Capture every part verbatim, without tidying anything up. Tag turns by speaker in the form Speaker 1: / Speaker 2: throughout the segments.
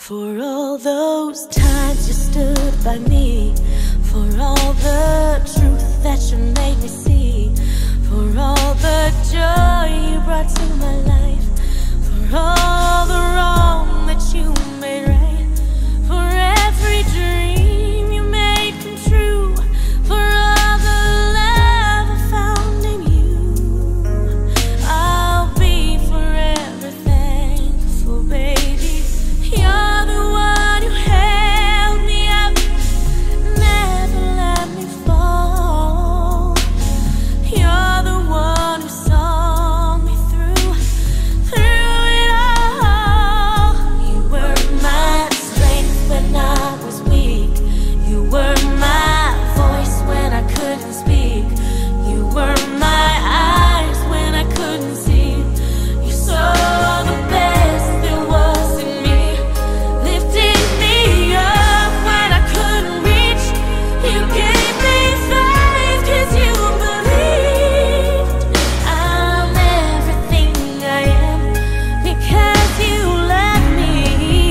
Speaker 1: For all those times you stood by me, for all the truth that you made me see, for all the joy you brought to my life, for all the wrong that you made right, for every dream you made come true, for all the love I found in you, I'll be forever thankful, baby. You're the one who held me up, never let me fall. You're the one who saw me through, through it all. You were my strength when I was weak. You were my voice when I couldn't speak. You were my eyes when I couldn't see. You saw the best there was in me, lifting me up when I couldn't reach. You gave me faith 'cause you believed. I'm everything I am because you love me.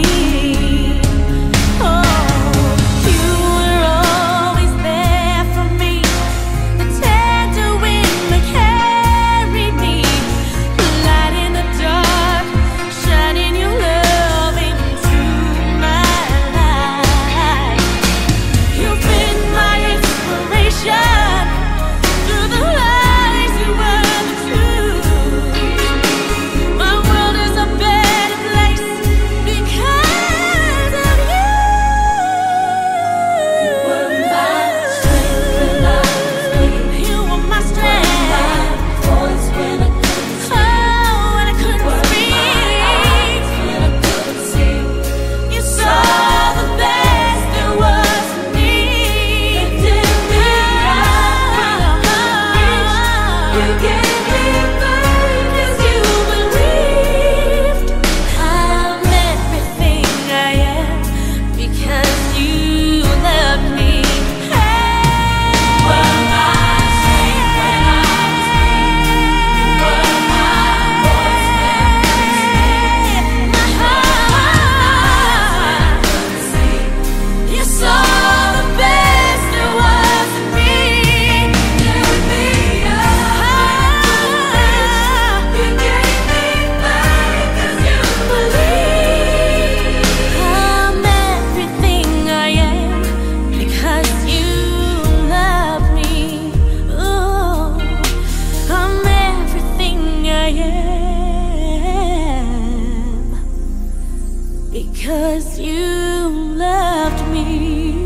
Speaker 1: Oh, you were always there for me, the tender wind that carried me, light in the dark, shining your love into my life. You've been my inspiration, through the lies you were the truth. My world is a better place because of you. You were my strength when I was weak. You were my strength, my voice when I couldn't speak. Oh, when I couldn't speak, when I couldn't see. You saw the best there was in me, lifting me up when I couldn't reach. You gave me faith 'cause you believed. I'm everything I am because you love me. Hey, you were my strength when I was weak. You were my voice when I couldn't speak. My heart couldn't see. You saw the best there was in me, lifted me up. You gave me faith 'cause you believed. I'm everything I am because you love me. Oh, I'm everything I am because you loved me.